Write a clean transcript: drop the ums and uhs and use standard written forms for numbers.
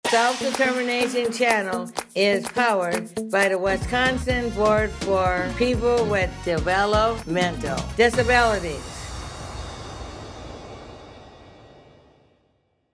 Self-Determination channel is powered by the Wisconsin Board for People with Developmental Disabilities.